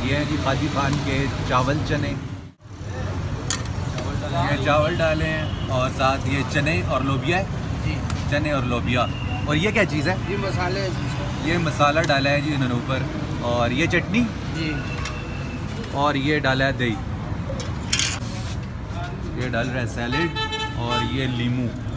ये हैं जी काजी खान के चावल चने, ये चावल डाले हैं और साथ ये चने और लोबिया है जी, चने और लोबिया। और ये क्या चीज़ है? ये मसाले है जी, ये मसाला डाला है जी इन्होंने ऊपर, और ये चटनी जी, और ये डाला है दही, ये डाल रहा है सैलेड और ये लीमू।